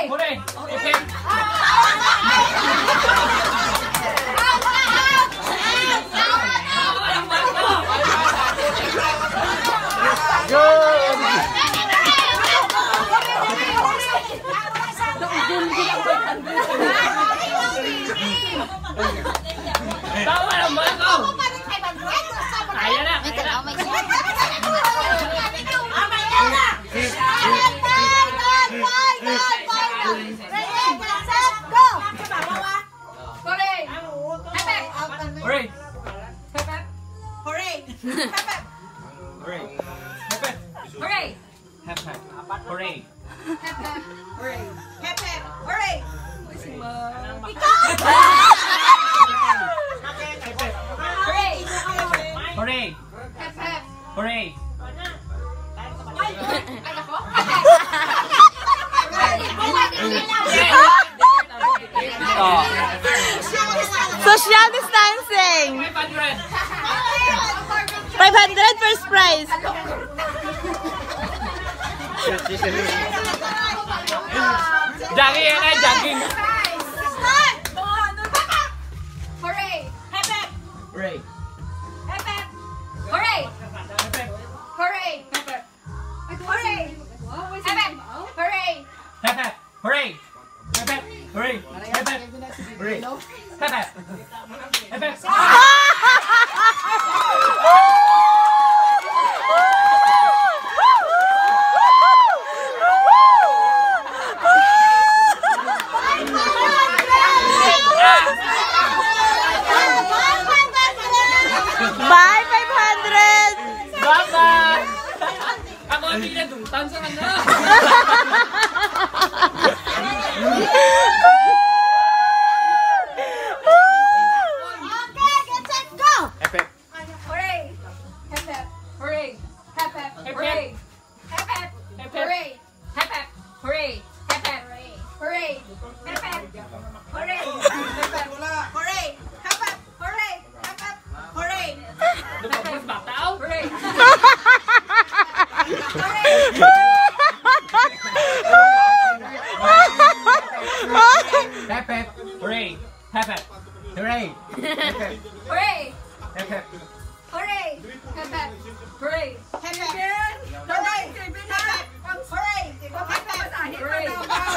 Hooray! Okay. Tawa naman ako! Kaya na! Hooray! Hooray! Hooray! Hooray! Hep hep! Hooray! Hooray! Hep hep! Hooray! Hooray! Hooray! Hep hep! Hooray! Ay, ako? Oh. Social distancing. 500! 500 first prize. Jogging yan ay jogging! Hooray! Hep hep! Hooray! Hep hep! Hooray! Hooray! Hep hep! Hooray! Hep hep! Hooray! Hep hep! Hooray! Hep hep! Hooray! Hep hep! Hooray! Hep hep! Hep hep! Bye 500. Bye-bye! Ako ang pinadungtan sa kanya! Okay, get set, go! Hep hep! Hooray! Hep hep! Hooray! Hep hep! Hooray! Hep hep! Hooray! Hep hep! Hooray! Hep hep! Hooray! Hep hep! Hooray! Hep hep! Hooray! Hep hep! Hooray! Hep hep! Hooray! Lumabas ba tao? Hooray! Hep hep! Hooray! Hep hep! Hooray! Hep hep! Hooray! Hep hep! Hooray! Hep hep! Hooray! Hep hep! Hooray! Hep hep! Hooray! Hep hep! Hooray!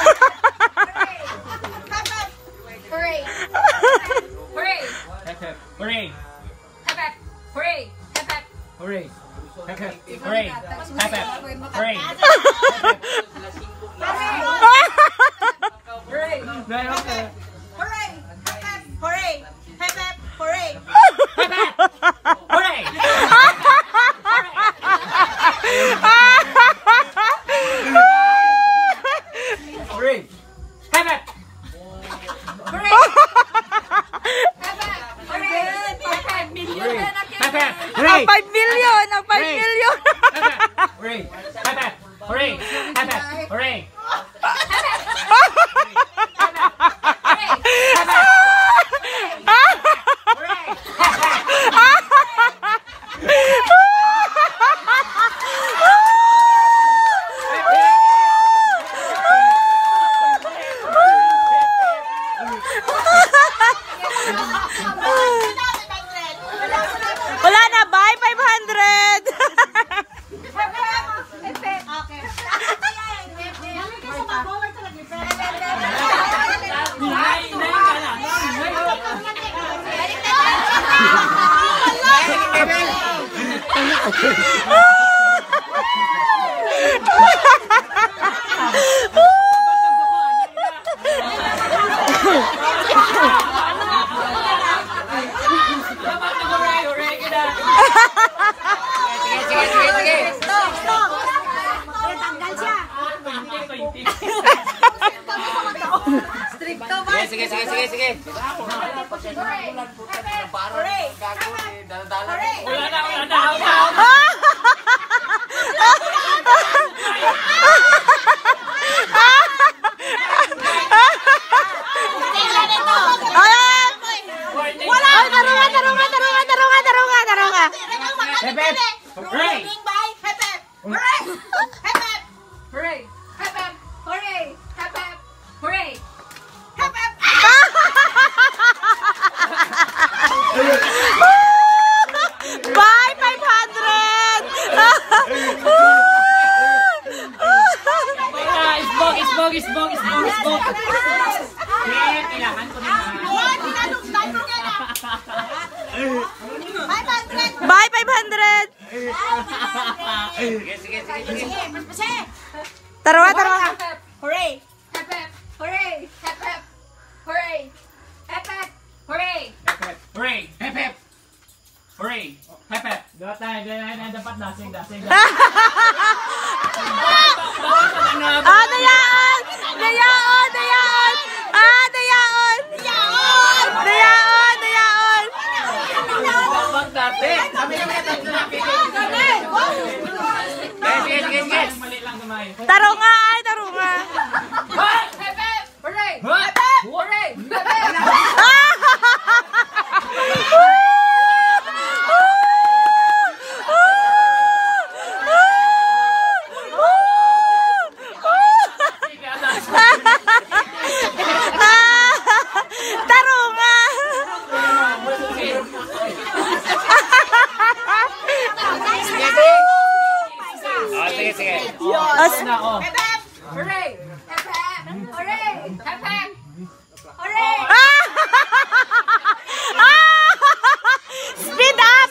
Hooray! Hooray! Hep hep! Hooray! Hep hep! Hooray! Hep hep! Hooray! Hep hep! Hooray! Hep hep! Hooray! Hooray! Dahil ako Hooray! Hep hep! Hooray! Hep hep! Hooray! Hep hep! Hooray! Hooray! Hep hep! Hooray! Hep hep! Hooray! Hep hep! Million na Hep hep! Ang 5 million. Ang 5 million. Hooray! Hep hep! Hooray! Hep hep! Hooray! Wala na. Bye 500. Sige, sige, sige, sige. Wala na, wala na, wala na. Wala! Ay, tarunga, tarunga, tarunga, tarunga, tarunga, tarunga. Hep-hep! Hooray! Hooray! Hep-hep! Hooray! Hep-hep! Hooray! Hep-hep! Isbog. Kailangan ko na. Bye, 500. Taruha. Hooray! Hep hep! Hooray! Hep hep! Hooray! Hep hep! Hooray! Hooray! Hep hep! Hooray! Hep hep! Dapat na. Singda. Dayaon! Wag dati. Kami tatlo na Guys. Mali lang gamay. Tarunga. Hep hep! Hooray! Hep hep! Hooray! Hep hep! Sige. Hep hep! Hooray! Hep hep! Hooray! Hep hep! Hooray! Speed up!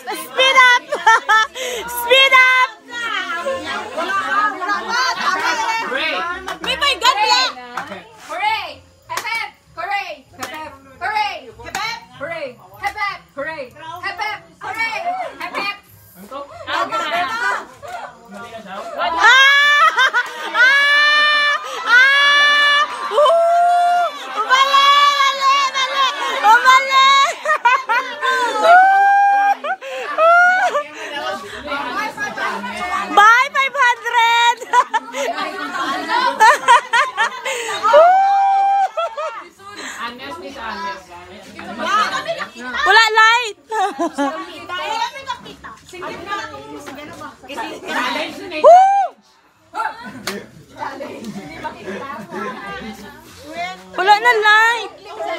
Hooray! May paigat lang! Hooray! Hep hep! Hooray! Hep hep! Hooray! Hep hep! Hooray! Hep hep! Hooray! Hep hep! Hooray! Hep hep! Ano to? Mali ka siya? Bye, 500! Wala light! Wala na light!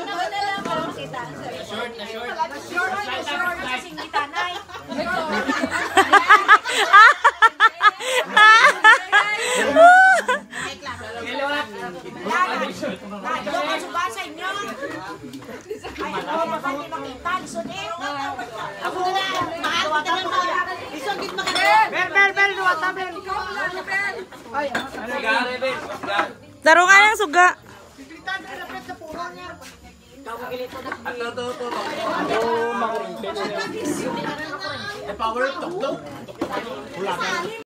Tarungan ng suga. Power tok.